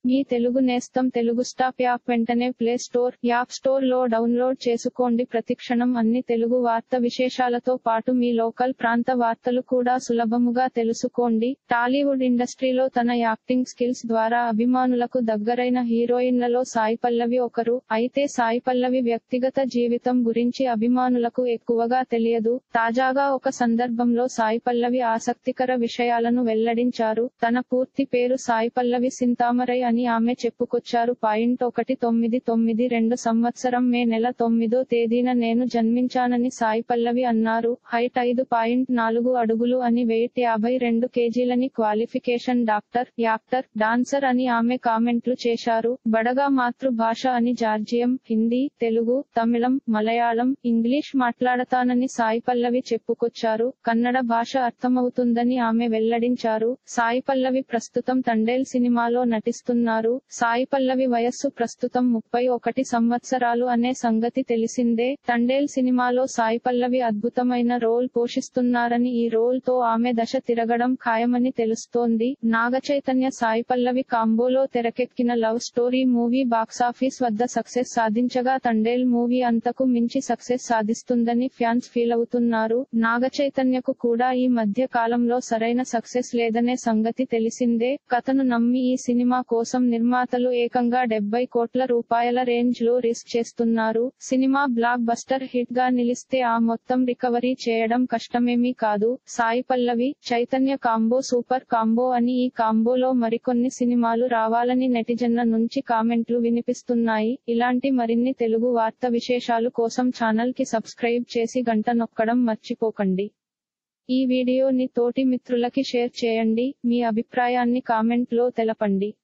మీ తెలుగు నేస్తం Telugu stop app వెంటనే play store, app store లో డౌన్లోడ్ చేసుకోండి. ప్రతిక్షణం అన్ని తెలుగు వార్త విశేషాలతో పాటు మీ లోకల్ ప్రాంత వార్తలు కూడా సులభముగా తెలుసుకోండి. టాలీవుడ్ ఇండస్ట్రీలో తన యాక్టింగ్ స్కిల్స్ ద్వారా అభిమానులకు దగ్గరైన హీరోయిన్లలో సాయి పల్లవి ఒకరు. అయితే సాయి పల్లవి వ్యక్తిగత జీవితం గురించి అభిమానులకు ఎక్కువగా తెలియదు. తాజాగా ఒక సందర్భంలో సాయి పల్లవి ఆసక్తికర విషయాలను వెల్లడించారు. తన పూర్తి పేరు సాయి పల్లవి సింతామరై అని ఆమె చెప్పుకొచ్చారు. 1992 సంవత్సరం మే నెల 9వ తేదీన నేను జన్మించానని సాయి పల్లవి అన్నారు. హైట్ 5.4 అడుగులు అని, వెయిట్ 52 కేజీలని, క్వాలిఫికేషన్ డాక్టర్, యాక్టర్, డాన్సర్ అని ఆమె కామెంట్లు చేశారు. బడగా మాతృభాష అని జార్జియం, హిందీ, తెలుగు, తమిళం, మలయాళం, ఇంగ్లీష్ మాట్లాడతానని సాయి పల్లవి చెప్పుకొచ్చారు. కన్నడ భాష అర్థమవుతుందని ఆమె వెల్లడించారు. సాయి పల్లవి ప్రస్తుతం తండేల్ సినిమాలో నటిస్తున్నారు. సాయి పల్లవి వయస్సు ప్రస్తుతం 31 సంవత్సరాలు అనే సంగతి తెలిసిందే. తండేల్ సినిమాలో సాయి పల్లవి అద్భుతమైన రోల్ పోషిస్తున్నారని, ఈ రోల్ తో ఆమె దశ తిరగడం ఖాయమని తెలుస్తోంది. నాగచైతన్య సాయి పల్లవి కాంబోలో తెరకెక్కిన లవ్ స్టోరీ మూవీ బాక్సాఫీస్ వద్ద సక్సెస్ సాధించగా, తండేల్ మూవీ అంతకు మించి సక్సెస్ సాధిస్తుందని ఫ్యాన్స్ ఫీలవుతున్నారు. నాగచైతన్యకు కూడా ఈ మధ్య కాలంలో సరైన సక్సెస్ లేదనే సంగతి తెలిసిందే. కథను నమ్మి ఈ సినిమా కోసం నిర్మాతలు ఏకంగా 70 కోట్ల రూపాయల రేంజ్ లో రిస్క్ చేస్తున్నారు. సినిమా బ్లాక్ బస్టర్ హిట్ గా నిలిస్తే ఆ మొత్తం రికవరీ చేయడం కష్టమేమీ కాదు. Sai Pallavi, Chaitanya combo super combo అని, ఈ కాంబోలో మరికొన్ని సినిమాలు రావాలని నెటిజన్ల నుంచి కామెంట్లు వినిపిస్తున్నాయి. ఇలాంటి మరిన్ని తెలుగు వార్త విశేషాలు కోసం ఛానల్ కి సబ్స్క్రైబ్ చేసి గంట నొక్కడం మర్చిపోకండి. ఈ వీడియోని తోటి మిత్రులకి షేర్ చేయండి. మీ అభిప్రాయాన్ని కామెంట్ లో తెలపండి.